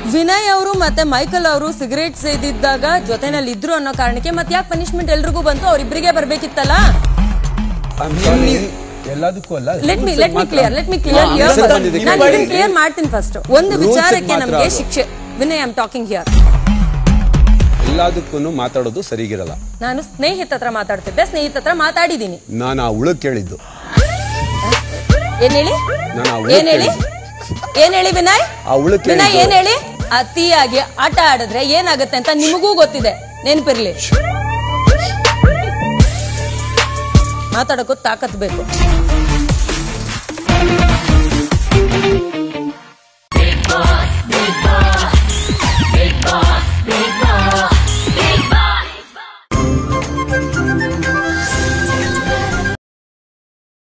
ವಿನಯ್ ಅವರು ಮತ್ತೆ ಮೈಕಲ್ ಅವರು ಸಿಗರೇಟ್ ಸೇದಿದ್ದಾಗ ಜೊತೆನಲ್ಲಿ ಇದ್ರು ಅನ್ನೋ ಕಾರಣಕ್ಕೆ ಮತ್ತೆ ಯಾಕೆ ಪನಿಷ್ಮೆಂಟ್ ಎಲ್ರಿಗೂ ಬಂತು ಅವರಿಬ್ಬರಿಗೆ ಬರ್ಬೇಕಿತ್ತಲ್ಲ ಎಲ್ಲದಕ್ಕೂ ಅಲ್ಲ ಲೆಟ್ ಮಿ ಕ್ಲಿಯರ್ ನಾನು ಇದನ್ನ ಕ್ಲಿಯರ್ ಮಾಡ್ತೀನಿ ಫಸ್ಟ್ ಒಂದು ವಿಚಾರಕ್ಕೆ ನಮಗೆ ಶಿಕ್ಷೆ Vinay I am talking here ಎಲ್ಲದಕ್ಕೂ ಮಾತಾಡೋದು ಸರಿಗಿರಲ್ಲ ನಾನು ಸ್ನೇಹಿತ ಹತ್ರ ಮಾತಾಡ್ತಿದ್ದೆ ಸ್ನೇಹಿತ ಹತ್ರ ಮಾತಾಡಿದೀನಿ ನಾನು ಆ ಹುಳುಕ್ ಕೇಳಿದ್ದು ಏನ್ ಹೇಳಿ ವಿನಯ್ ಏನ್ ಹೇಳಿ ಅತಿಯಾಗಿ ಆಟ ಆಡಿದ್ರೆ ಏನಾಗುತ್ತೆ ಅಂತ ನಿಮಗೂ ಗೊತ್ತಿದೆ ನೆನಪಿರ್ಲಿ ಮಾತಾಡೋಕ್ಕೂ ತಾಕತ್ ಬೇಕು